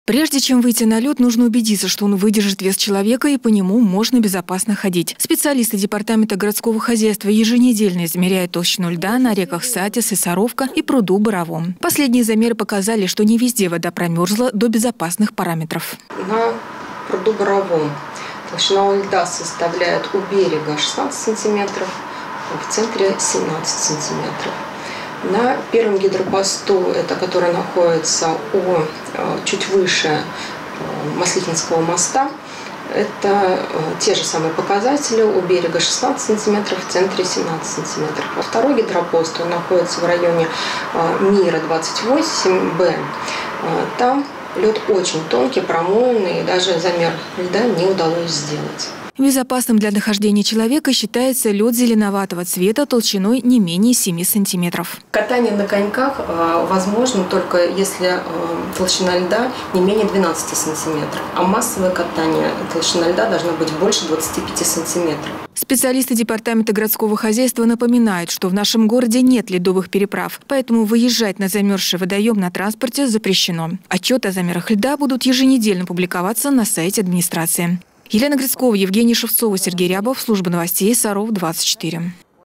Прежде чем выйти на лед, нужно убедиться, что он выдержит вес человека и по нему можно безопасно ходить. Специалисты Департамента городского хозяйства еженедельно измеряют толщину льда на реках Сатис и Саровка и пруду Боровом. Последние замеры показали, что не везде вода промерзла до безопасных параметров. На пруду Боровом толщина льда составляет у берега 16 сантиметров, в центре 17 сантиметров. На первом гидропосту, это который находится чуть выше Маслихинского моста, это те же самые показатели. У берега 16 сантиметров, в центре 17 сантиметров. А второй гидропост, он находится в районе Мира 28Б. Там лед очень тонкий, промоленный, и даже замер льда не удалось сделать. Безопасным для нахождения человека считается лед зеленоватого цвета толщиной не менее 7 сантиметров. Катание на коньках возможно только если толщина льда не менее 12 сантиметров, а массовое катание толщина льда должна быть больше 25 сантиметров. Специалисты Департамента городского хозяйства напоминают, что в нашем городе нет ледовых переправ, поэтому выезжать на замерзший водоем на транспорте запрещено. Отчеты о замерах льда будут еженедельно публиковаться на сайте администрации. Елена Грицкова, Евгений Шевцова, Сергей Рябов, служба новостей Саров 24.